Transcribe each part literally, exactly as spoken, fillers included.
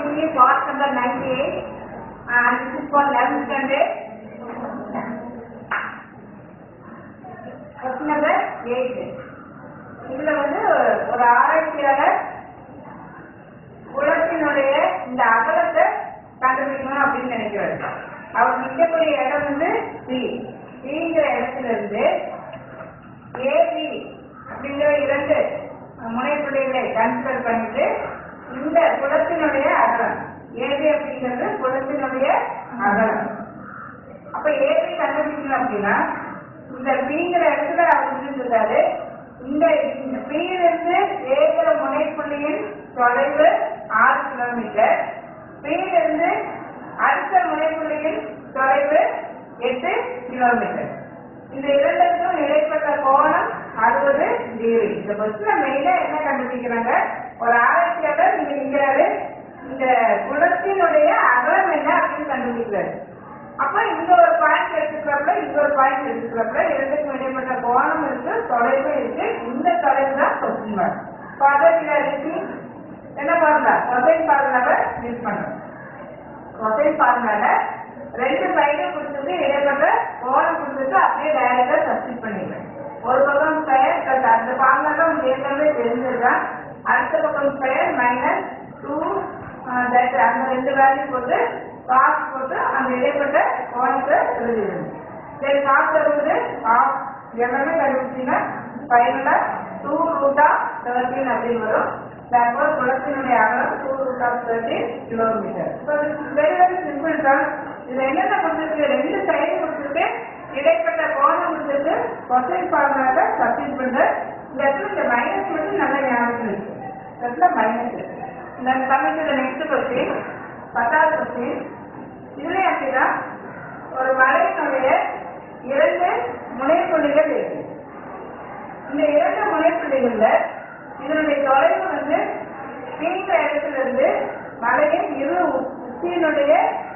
see part number ninety-eight and this is for eleventh standard. Question number eight. இதுல வந்து ஒரு ஆராய்ச்சியாளர் உலகத்தினுடைய இந்த அகலத்தை கண்டுபிடிக்கணும் அப்படின்னு நினைக்கிறாரு. அவர் நிற்கக்கூடிய இடம் வந்து சி சிங்கிற இடத்துல இருந்து ஏபி அப்படிங்கிற இரண்டு முனைப்புள்ளிகளை கன்சிடர் பண்ணிட்டு இந்த குளத்தினுடைய அகலம் ஏபி அப்படிங்கிறது குளத்தினுடைய அகலம். அப்ப ஏபி கண்டுபிடிக்கணும் அப்படின்னா இந்த பிங்கிற இடத்துல அவர் இருந்திருக்காரு. இந்த பியிலிருந்து ஏகிற முனைப்புள்ளியின் தொலைவு ஆறு கிலோமீட்டர், பியிலிருந்து அடுத்த முனைப்புள்ளியின் தொலைவு எட்டு கிலோமீட்டர். இந்த இரண்டுக்கும் இடைப்பட்ட கோணம் அறுபது டிகிரி. இந்த பஸ்ல மெயினா என்ன கண்டுபிடிக்கிறாங்க, ஒரு ஆராய்ச்சியாளர் இங்க நிற்கிறாரு, இந்த குளத்தினுடைய அகலம் என்ன அப்படின்னு கண்டுபிடிக்கிறாரு. அப்ப இங்க ஒரு பாயிண்ட் எடுத்துக்கிறப்ப இங்க ஒரு பாயிண்ட் எடுத்துக்கிறப்ப இரண்டுக்கும் இடைப்பட்ட கோணம் இருக்கு, தொலைவு இருக்கு. இந்த தொலைவு தான் கொஸ்டின் மார்க். பதவியில என்ன பாருங்க, கொசைன் ஃபார்முலாவை யூஸ் பண்றோம். கொசைன் ஃபார்முலால ரெண்டு சைடும் கொடுத்துட்டு இடைப்பட்ட கோணம் கொடுத்துட்டு அப்படியே டைரக்டா சப்ஸ்டிட் பண்ணிடுறேன். ஒரு பக்கம் ஸ்கொயர் பிளஸ் அந்த ஃபார்முலா உங்களுக்கு ஏற்கனவே தெரிஞ்சிருக்கான். அடுத்த பக்கம் ஸ்கொயர் மைனஸ் டூ அந்த ரெண்டு வேல்யூ போட்டு காசு போட்டு அந்த இடைப்பட்ட கோணத்தை எழுதிடுங்க. சரி, காசு இருக்குது ஆஃப் எல்லாமே கண்டுபிடிச்சிங்கன்னா ஃபைனலா டூ ரூட் ஆஃப் தேர்ட்டீன் அப்படின்னு வரும். தற்போது குளத்தினுடைய அகலம் two root of thirteen kilometre. So very very simple தான். இதுல என்னென்ன கொடுத்துருக்கு, ரெண்டு சைடு கொடுத்துருக்கு, இடைப்பட்ட கோணம் கொடுத்துருக்கு, கொசைன் ஃபார்முலாவை சப்ஸ்டிட் பண்ற. இந்த இடத்துல இந்த மைனஸ் மட்டும் நல்லா ஞாபகம் இருக்கு. இடத்துல மைனஸ் இருக்கு. இந்த கமிஷன் நெக்ஸ்ட் கொஸ்டின் பத்தாவது கொஸ்டின். இதுலயே அப்படிதான் ஒரு மலையினுடைய இரண்டு முனைப்புள்ளிகள் இருக்கு. இந்த இரண்டு முனைப்புள்ளிகள்ல இதனுடைய தொலைவு வந்து இந்த இடத்துல இருந்து மலையின் இரு உச்சியினுடைய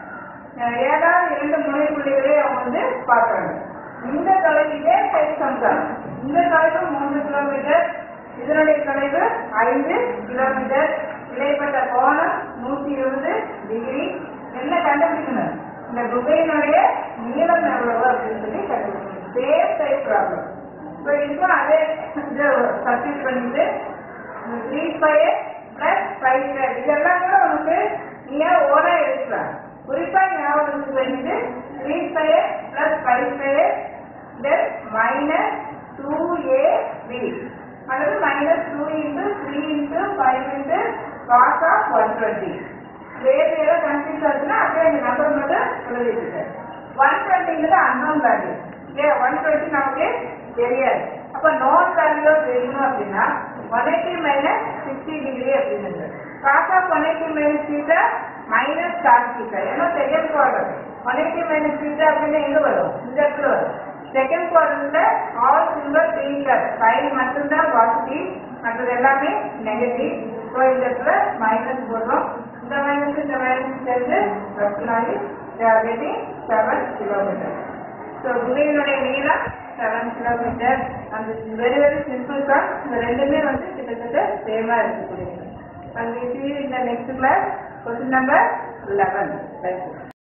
ஏதாவது இரண்டு முனைப்புள்ளிகளே அவங்க வந்து பார்க்கறாங்க. இந்த தொலைவிலே சைஸ் சம்சார். இந்த தொலைவு மூன்று கிலோமீட்டர், இதனுடைய தொலைவு ஐந்து கிலோமீட்டர், இடைப்பட்ட கோணம் நூத்தி இருபது டிகிரி. என்ன கண்டுபிடிக்கணும், இந்த குகையினுடைய நீளம் எவ்வளவு அப்படின்னு சொல்லி கண்டுபிடிக்கணும். Same type problem. இப்போ இதுக்கும் அதே சப்ஸ்டிட் பண்ணிட்டு three square plus five square இதெல்லாம் கூட உனக்கு நீங்க ஓனா எடுக்கலாம். குறிப்பா ஞாபகம் பண்ணிட்டு three square plus five square then minus two a b அல்லது minus two into three into five into cos of one twenty. வேறு ஏதாவது கன்ஃபியூஸ் ஆச்சுன்னா அப்படியே அந்த நம்பர் மட்டும் எழுதிட்டு ஒன் டுவெண்ட்டிங்கிறது அன்னோன் வேல்யூ இல்லையா, ஒன் டுவெண்ட்டி நமக்கு தெரியாது. அப்ப நோன் வேல்யூ தெரியணும் அப்படின்னா one eighty minus sixty degree அப்படின்னு cos of one eighty minus theta minus cos theta. ஏன்னா second quarter one eighty minus theta அப்படின்னு எங்க வரும், இந்த இடத்துல வரும். செகண்ட் குவார்டர்ல ஆல் சில்வர் தீட்டர் ஃபைவ் மட்டும்தான் பாசிட்டிவ், மற்றது எல்லாமே நெகட்டிவ். ஸோ இந்த இடத்துல மைனஸ் போடுறோம். இந்த மைனஸ் இந்த மைனஸ் சேர்ந்து ரப்னாலி கெட்டிங் செவன் கிலோமீட்டர். ஸோ குகையினுடைய நீளம் செவன் கிலோமீட்டர். அந்த வெரி வெரி சிம்பிள் தான். இந்த ரெண்டுமே வந்து கிட்டத்தட்ட சேமா இருக்கக்கூடியது. அந்த இந்த next class question number eleven.